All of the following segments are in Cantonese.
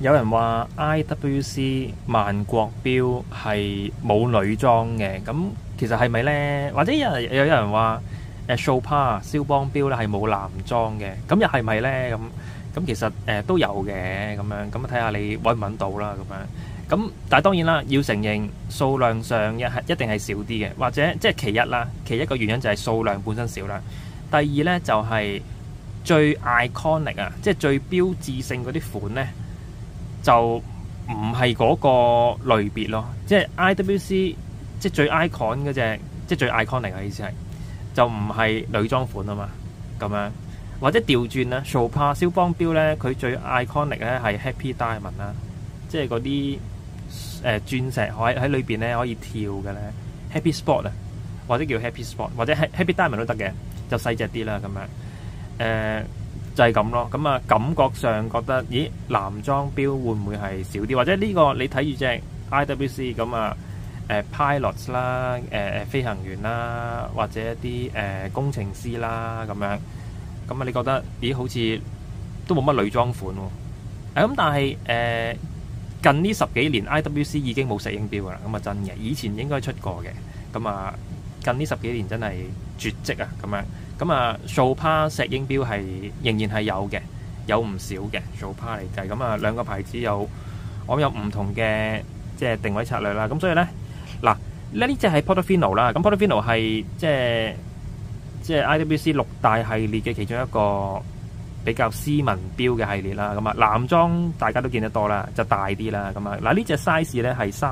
有人話 IWC 萬國錶係冇女裝嘅，咁其實係咪呢？或者有人話Chopard 肖邦錶咧係冇男裝嘅，咁又係咪呢？咁其實都有嘅咁樣，咁睇下你揾唔揾到啦咁樣。咁但係當然啦，要承認數量上一定係少啲嘅，或者即係其一啦。其一個原因就係數量本身少啦。第二呢，就係最 iconic 啊，即係最標誌性嗰啲款呢，就唔係嗰個類別咯。即係 IWC 即係最 icon 嗰隻，即係最 iconic 嘅意思係就唔係女裝款啊嘛，咁樣或者調轉啦。Chopard 肖邦錶咧，佢最 iconic 咧係 Happy Diamond 啦，即係嗰啲鑽石喺裏邊咧可以跳嘅咧 Happy Sport 啊，或者叫 Happy Sport 或者 Happy Diamond 都得嘅，就細隻啲啦咁樣。就係咁咯。咁啊，感覺上覺得咦，男裝錶會唔會係少啲？或者呢個你睇住隻 IWC 咁啊，pilots 啦，飛行員啦，或者一啲工程師啦咁樣。咁啊，你覺得咦，好似都冇乜女裝款喎？咁但係近呢10幾年 IWC 已經冇石英錶噶啦，咁啊真嘅。以前應該出過嘅，咁啊近呢10幾年真係絕跡啊咁樣。咁啊，Chopard 石英錶係仍然係有嘅，有唔少嘅 Chopard 嚟計。咁啊，兩個牌子有唔同嘅即係定位策略啦。咁所以咧，嗱呢隻係 Portofino 啦。咁 Portofino 係即係 IWC 6大系列嘅其中一個比較斯文錶嘅系列啦。咁啊，男裝大家都見得多啦，就大啲啦。咁啊，嗱呢隻 size 咧係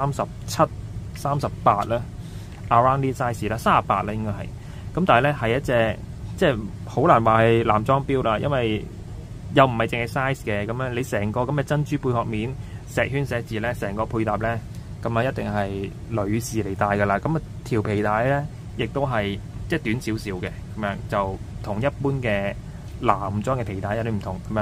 37、38啦 ，around 啲 size 啦，38啦應該係。咁但係咧係一隻即係好難話係男裝錶啦，因為又唔係淨係 size 嘅。咁樣你成個咁嘅珍珠貝殼面、石圈寫字咧，成個配搭咧，咁啊一定係女士嚟戴噶啦。咁啊條皮帶咧，亦都係即係短少少嘅，咁樣就同一般嘅男裝嘅皮帶有啲唔同咁樣。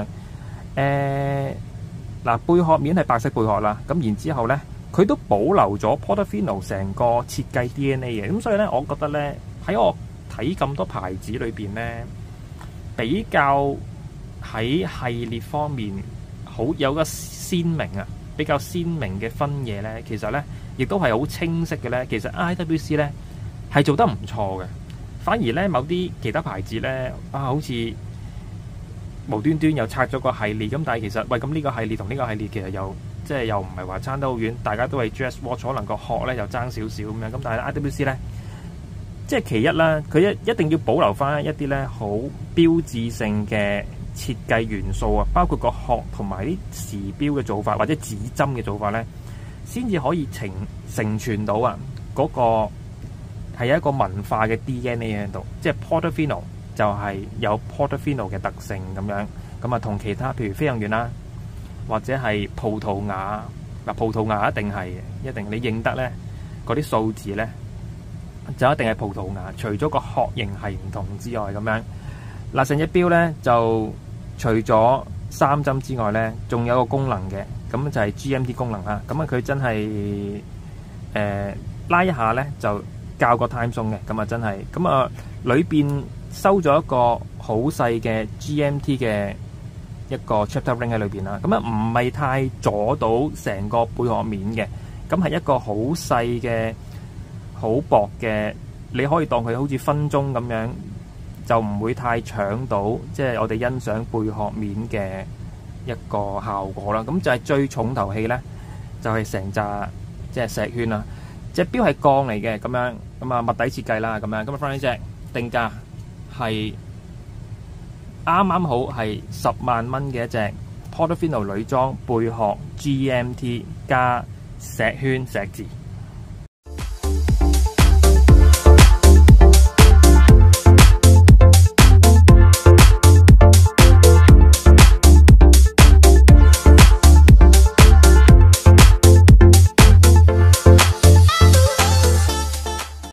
嗱貝殼面係白色貝殼啦，咁然之後咧，佢都保留咗 Portofino 成個設計 DNA 嘅。咁所以咧，我覺得咧喺我睇咁多牌子裏邊咧，比較喺系列方面好有個鮮明啊，比較鮮明嘅分野咧，其實咧亦都係好清晰嘅咧。其實 IWC 咧係做得唔錯嘅，反而咧某啲其他牌子咧好似無端端又拆咗個系列咁，但係其實喂咁呢個系列同呢個系列其實又即係又唔係話差得好遠，大家都係 dress watch， 可能個殼咧又爭少少咁樣。咁但係 IWC 咧，即係其一啦，佢一定要保留翻一啲咧好標誌性嘅設計元素啊，包括個殼同埋啲時錶嘅做法或者指針嘅做法咧，先至可以承傳到啊嗰個係一個文化嘅 DNA 喺度。即係 Portofino 就係有 Portofino 嘅特性咁樣。咁啊，同其他譬如飛行員啦，或者係葡萄牙嗱，葡萄牙一定係一定你認得咧嗰啲數字咧，就一定係葡萄牙，除咗個殼型係唔同之外咁樣。嗱，成隻錶咧就除咗3針之外咧，仲有個功能嘅，咁就係 GMT 功能啦。咁啊，佢真係拉一下咧就校個 time zone 嘅，咁啊真係。咁啊，裏邊收咗一個好細嘅 GMT 嘅一個 chapter ring 喺裏邊啦。咁啊，唔係太阻到成個貝殼面嘅，咁係一個好細嘅、好薄嘅，你可以當佢好似分鐘咁樣，就唔會太搶到，即係我哋欣賞貝殼面嘅一個效果啦。咁就係最重頭戲咧，就係成紮即係石圈啦。隻錶係鋼嚟嘅，咁樣咁啊，物底設計啦，咁樣咁啊，翻呢隻定價係啱啱好係10萬蚊嘅一隻 Portofino 女裝貝殼 GMT 加石圈石字。